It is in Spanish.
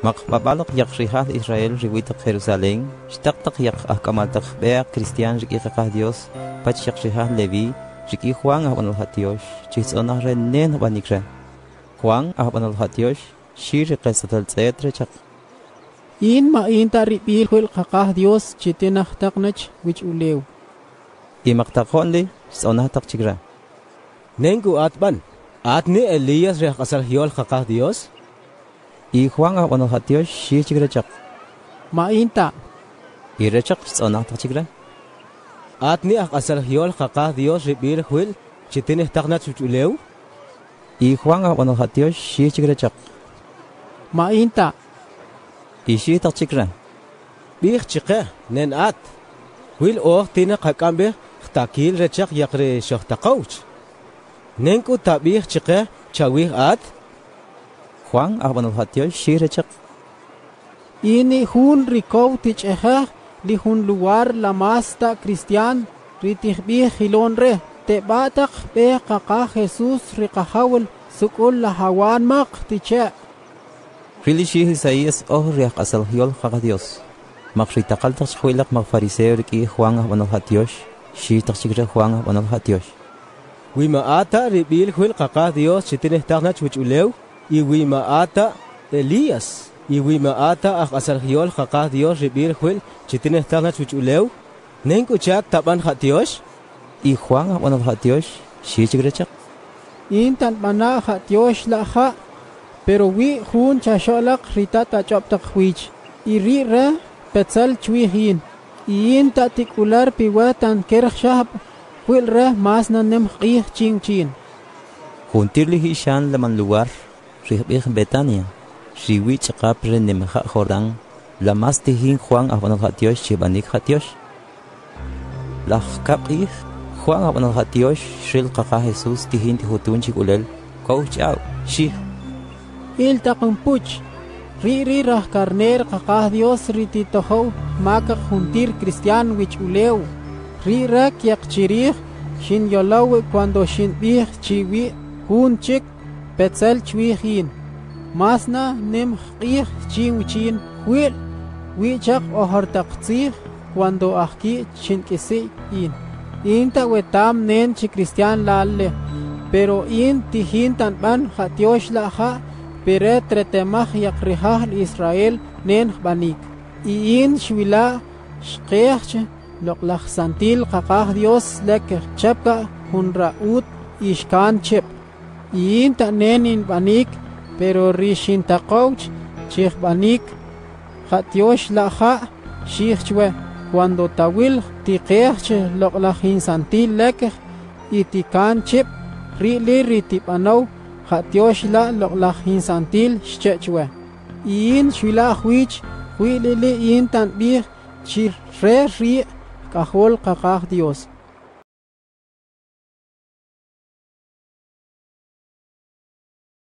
مقبالق يقشيها إسرائيل ريويتق جيروسالين اشتقتق يق أحكامالتق بيع كريستيان ريكيقه ديوس باتش يقشيها ليفي ريكي خوان أهبان الهاتيوش جيس أنه رنين هبان نكرا خوان أهبان الهاتيوش شير قصة الزيت رجق إن ما إن تاريبيل خويل قاقاه ديوس جيتنا تقنج ويج أوليو إمقتقون لي سأنه تقشيقرا نينكو آتبان آتني إلياس ريح قصر هيول قاقاه ديوس إخوان أهبان الهاتيوش شير رجق ما إن تا رجق سأنه تقشيقرا آتني قصر هيول قاقاه ديوس ريبيل خويل جيتنا تقنج ويج أوليو إخوان أهبان الهاتيوش شير رجق ما إن تا إيشي تقشيقرا بيخ شقه نين آت ويل أوه تينا قاقام بيه اختاكيل رجق يقري شخ تقوش نينكو تابيخ شقه چاويخ آت خوان أهبان الهاتيوش شير رجق إني هون ريكو تيجها لهون لوار لاماستا كريستيان ريتيخ بيه خيلون ره تباتق بيه قاقا خيسوس ريقاحاول سكول لهوان ماق تيجه Fili shi Isaías riak asal hiol Dios. Makri takal tak shuilak mag fariseo riki Juan abanal hatiosh. Shi tak sigre Juan abanal hatiosh. Wima ata ribil huil qaqa Dios chitineh taqnach wich ulew. I wima ata Elias. I wima ata asal hiol qaqa Dios ribil huil chitineh taqnach wich ulew. Nenku chak taban hatiosh. I Juan abanal hatiosh. Shi sigre chak. Intan bana hatiosh la ha. Pero wi hun chasholak ritata choptak huich. Iri ra petzal chwihin. Iin taticular piwatan kershab. Huil ra mas nanem qih chin chin. Juntirli hishan laman lugar. Rihbih Betania. Riwi chakapre nemha Jordan. La mas tihin Juan abanal hatiosh chibanik hatiosh. Lahkapih Juan abanal hatiosh shil qaqa Jesus tihin tihutun chikulel. Kouch out. Shih. Il taqumpuch ri rah carner qaqah Dios rititoho maka juntir cristian wich uleu ri rak yaqchirih shin yolawe cuando shin bih chiwi hun chik petzal chwihin masna nem qih chin wil wichaq ohartaqtzih cuando ahki shin kisi inta wetam nen chi cristian lalle pero in tihin tan ban hatiosh la ha Pere tretemach yakrihah Israel nen banik. Iin shwila shqeach loklach santil qaqah Dios lek chapka hunraut ishkan chep. Iin ta nen in banik pero rishin taqouch chich banik hatiosh laha shichwe cuando tawil tiqeach loklach santil lek itikan chep ritipanaw Hatiosh la loklach insantil shchechwe. In shwila huich huilili in tan bir chir re ri kahol qaqah Dios.